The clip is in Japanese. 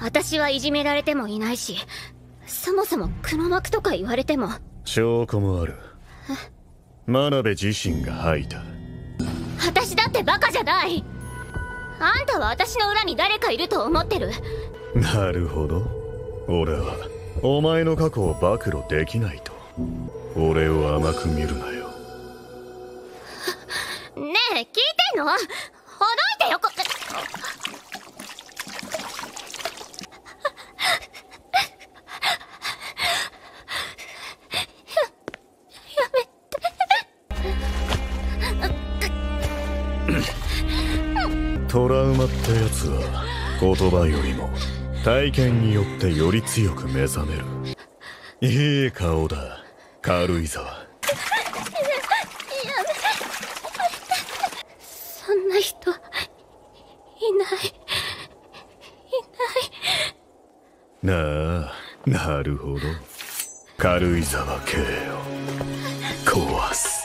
私はいじめられてもいないし、そもそも黒幕とか言われても。 証拠もある。真鍋自身が吐いた。 私だってバカじゃない。あんたは私の裏に誰かいると思ってる。 なるほど。俺はお前の過去を暴露できないと。俺を甘く見るなよ。 ねえ、聞いてんの？ほどいてよ。 トラウマってやつは言葉よりも体験によってより強く目覚める。いい顔だ、軽井沢。 そんな人いないなあ、なるほど。軽井沢系を壊す。